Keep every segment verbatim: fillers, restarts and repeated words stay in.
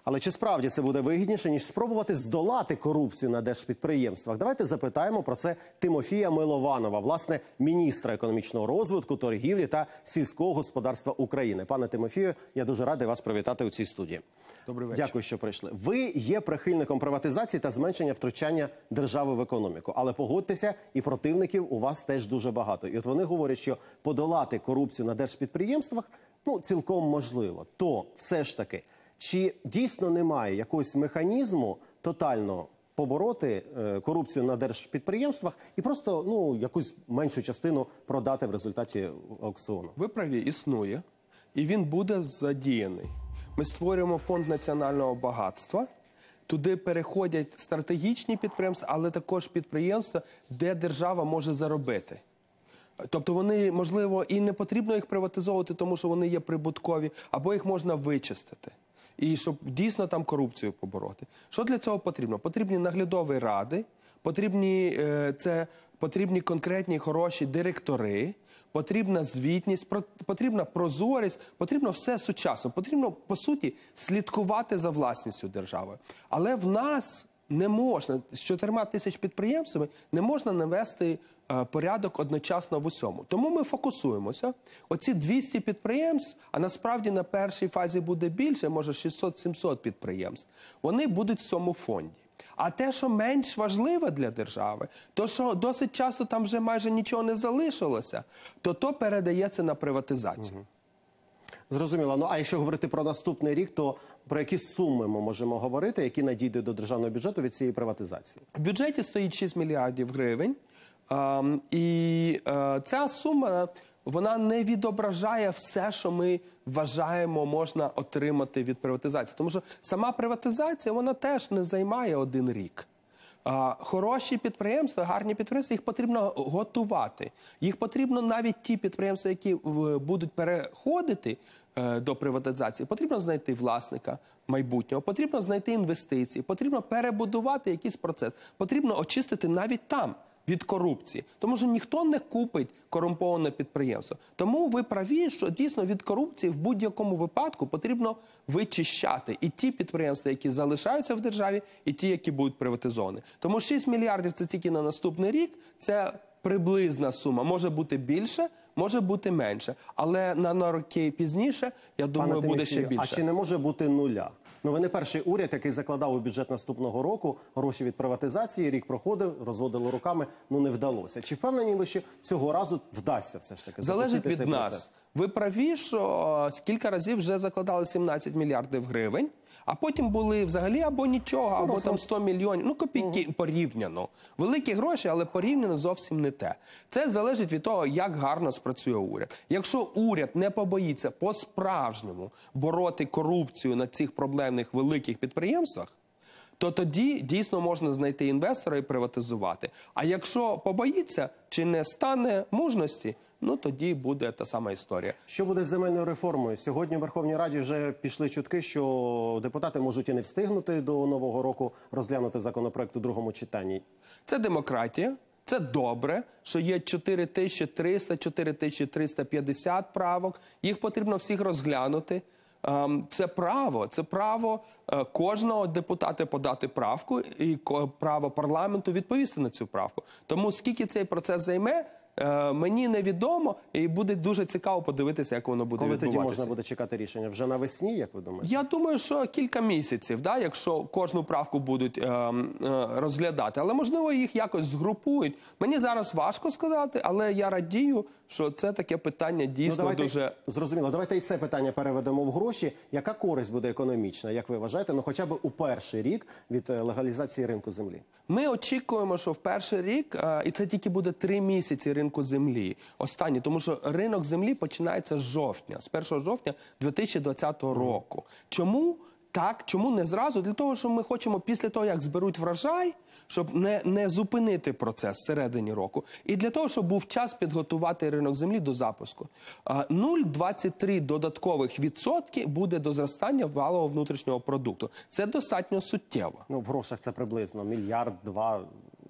Але чи справді це буде вигідніше, ніж спробувати здолати корупцію на держпідприємствах? Давайте запитаємо про це Тимофія Милованова, власне, міністра економічного розвитку, торгівлі та сільського господарства України. Пане Тимофію, я дуже радий вас привітати у цій студії. Добрий вечір. Дякую, що прийшли. Ви є прихильником приватизації та зменшення втручання держави в економіку. Але погодьтеся, і противників у вас теж дуже багато. І от вони говорять, що подолати корупцію на держпідприємствах, ну, цілком можливо. То все ж таки, чи дійсно немає якогось механізму тотально побороти е, корупцію на держпідприємствах і просто, ну, якусь меншу частину продати в результаті аукціону? Ви праві, існує. І він буде задіяний. Ми створюємо фонд національного багатства. Туди переходять стратегічні підприємства, але також підприємства, де держава може заробити. Тобто вони, можливо, і не потрібно їх приватизовувати, тому що вони є прибуткові, або їх можна вичистити. І щоб дійсно там корупцію побороти. Що для цього потрібно? Потрібні наглядові ради, потрібні, е, це, потрібні конкретні хороші директори, потрібна звітність, потрібна прозорість, потрібно все сучасно. Потрібно, по суті, слідкувати за власністю держави. Але в нас не можна, з чотирма тисяч підприємствами не можна навести е, порядок одночасно в усьому. Тому ми фокусуємося. Оці двісті підприємств, а насправді на першій фазі буде більше, може шістсот-сімсот підприємств, вони будуть в цьому фонді. А те, що менш важливе для держави, то, що досить часто там вже майже нічого не залишилося, то то передається на приватизацію. Угу. Зрозуміло. Ну, а якщо говорити про наступний рік, то про які суми ми можемо говорити, які надійдуть до державного бюджету від цієї приватизації? В бюджеті стоїть шість мільярдів гривень. Ем, і е, ця сума, вона не відображає все, що ми вважаємо можна отримати від приватизації. Тому що сама приватизація, вона теж не займає один рік. А, хороші підприємства, гарні підприємства, їх потрібно готувати. Їх потрібно навіть ті підприємства, які в, будуть переходити е, до приватизації, потрібно знайти власника майбутнього, потрібно знайти інвестиції, потрібно перебудувати якийсь процес, потрібно очистити навіть там від корупції. Тому що ніхто не купить корумповане підприємство. Тому ви праві, що дійсно від корупції в будь-якому випадку потрібно вичищати і ті підприємства, які залишаються в державі, і ті, які будуть приватизовані. Тому шість мільярдів – це тільки на наступний рік, це приблизна сума. Може бути більше, може бути менше. Але на, на роки пізніше, я думаю, Пане буде Тимофію, ще більше. А чи не може бути нуля? Ну, ви не перший уряд, який закладав у бюджет наступного року гроші від приватизації, рік проходив, розводили руками, ну не вдалося. Чи впевнені ви, що цього разу вдасться все ж таки залежить від цей нас. процес? Ви праві, що кілька разів вже закладали сімнадцять мільярдів гривень, а потім були взагалі або нічого, або ну, там сто мільйонів, ну копійки угу. порівняно. Великі гроші, але порівняно зовсім не те. Це залежить від того, як гарно спрацює уряд. Якщо уряд не побоїться по-справжньому бороти корупцію на цих проблемних великих підприємствах, то тоді дійсно можна знайти інвестора і приватизувати. А якщо побоїться чи не стане мужності, ну тоді буде та сама історія. Що буде з земельною реформою? Сьогодні в Верховній Раді вже пішли чутки, що депутати можуть і не встигнути до Нового року розглянути законопроект у другому читанні. Це демократія. Це добре, що є чотири тисячі триста - чотири тисячі триста п'ятдесят правок. Їх потрібно всіх розглянути. Це право, це право кожного депутата подати правку і право парламенту відповісти на цю правку. Тому скільки цей процес займе, мені невідомо, і буде дуже цікаво подивитися, як воно буде Коли відбуватися. Коли тоді можна буде чекати рішення? Вже навесні, як ви думаєте? Я думаю, що кілька місяців, да, якщо кожну правку будуть е, е, розглядати. Але, можливо, їх якось згрупують. Мені зараз важко сказати, але я радію, що це таке питання дійсно ну, давайте, дуже... Зрозуміло. Давайте і це питання переведемо в гроші. Яка користь буде економічна, як ви вважаєте, ну хоча б у перший рік від легалізації ринку землі? Ми очікуємо, що в перший рік, е, і це тільки буде три місяці ринку землі, останні, тому що ринок землі починається з жовтня, з першого жовтня дві тисячі двадцятого року. Чому так? Чому не зразу? Для того, що ми хочемо після того, як зберуть врожай, щоб не, не зупинити процес всередині року, і для того, щоб був час підготувати ринок землі до запуску. нуль цілих двадцять три додаткових відсотки буде до зростання валового внутрішнього продукту. Це достатньо суттєво. Ну, в грошах це приблизно мільярд, два...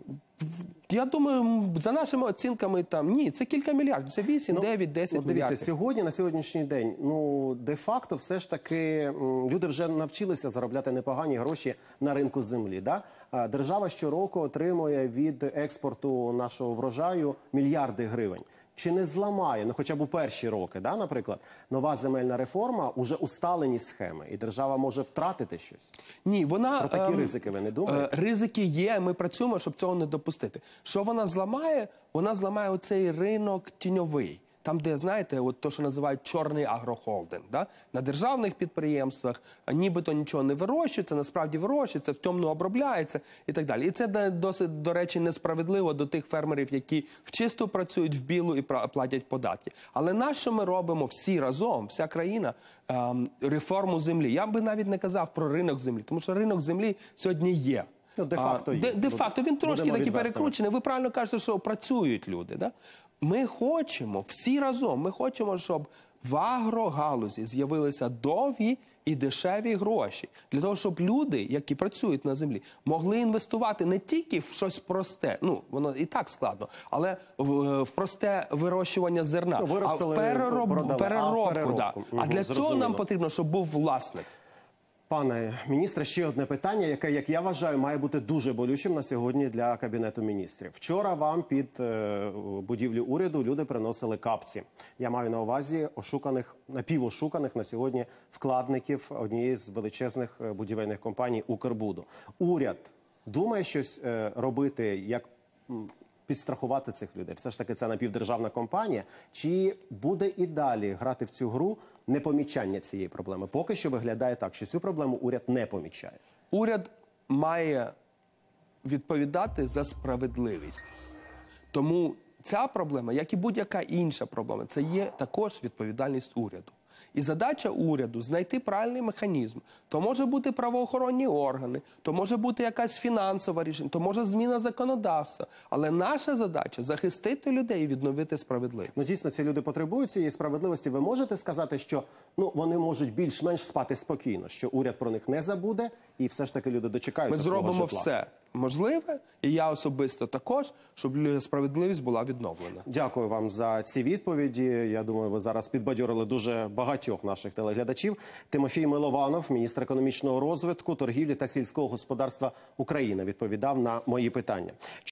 Я думаю, за нашими оцінками, там ні, це кілька мільярдів, це вісім, дев'ять, десять Ну, дивіться, мільярдів. сьогодні, на сьогоднішній день, ну, де-факто все ж таки м, люди вже навчилися заробляти непогані гроші на ринку землі. Да? А держава щороку отримує від експорту нашого врожаю мільярди гривень. Чи не зламає, ну хоча б у перші роки, да, наприклад, нова земельна реформа, уже усталені схеми, і держава може втратити щось? Ні, вона... Про такі ем, ризики ви не думаєте? Е, Ризики є, ми працюємо, щоб цього не допустити. Що вона зламає? Вона зламає оцей ринок тіньовий. Там, де, знаєте, от то, що називають чорний агрохолдинг. Да? На державних підприємствах нібито нічого не вирощується, насправді вирощується, в темну обробляється і так далі. І це досить, до речі, несправедливо до тих фермерів, які в чисту працюють, в білу і платять податки. Але на що ми робимо всі разом, вся країна, ем, реформу землі? Я би навіть не казав про ринок землі, тому що ринок землі сьогодні є. Ну, де-факто є. Де- Де-факто, він трошки Будемо такий відвертими. перекручений. Ви правильно кажете, що працюють люди. Да? Ми хочемо, всі разом, ми хочемо, щоб в агрогалузі з'явилися довгі і дешеві гроші. Для того, щоб люди, які працюють на землі, могли інвестувати не тільки в щось просте, ну, воно і так складно, але в, в просте вирощування зерна, Ну, а в виростили, перероб, продали, а в переробку. переробку. Да. А Мгм, для цього зрозуміло. нам потрібно, щоб був власник. Пане міністре, ще одне питання, яке, як я вважаю, має бути дуже болючим на сьогодні для Кабінету міністрів. Вчора вам під е, будівлю уряду люди приносили капці. Я маю на увазі ошуканих, напівошуканих на сьогодні вкладників однієї з величезних е, будівельних компаній «Укрбуду». Уряд думає щось е, робити, як м, підстрахувати цих людей? Все ж таки це напівдержавна компанія. Чи буде і далі грати в цю гру непомічання цієї проблеми? Поки що виглядає так, що цю проблему уряд не помічає. Уряд має відповідати за справедливість. Тому ця проблема, як і будь-яка інша проблема, це є також відповідальність уряду. І задача уряду знайти правильний механізм. То може бути правоохоронні органи, то може бути якась фінансова рішення, то може зміна законодавства. Але наша задача – захистити людей і відновити справедливість. Ну, дійсно, ці люди потребують цієї справедливості. Ви можете сказати, що ну, вони можуть більш-менш спати спокійно, що уряд про них не забуде, і все ж таки люди дочекаються Ми свого зробимо житла? все можливе, і я особисто також, щоб справедливість була відновлена. Дякую вам за ці відповіді. Я думаю, ви зараз підбадьорили дуже багатьох наших телеглядачів. Тимофій Милованов, міністр економічного розвитку, торгівлі та сільського господарства України, відповідав на мої питання.